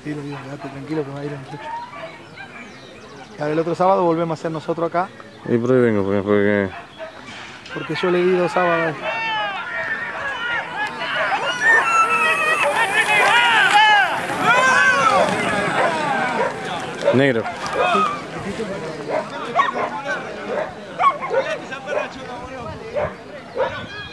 Sí, le digo, quédate tranquilo que va a ir el muchacho. Claro, el otro sábado volvemos a hacer nosotros acá. ¿Y por ahí vengo? Porque yo le di 2 sábados. Negro. Sí.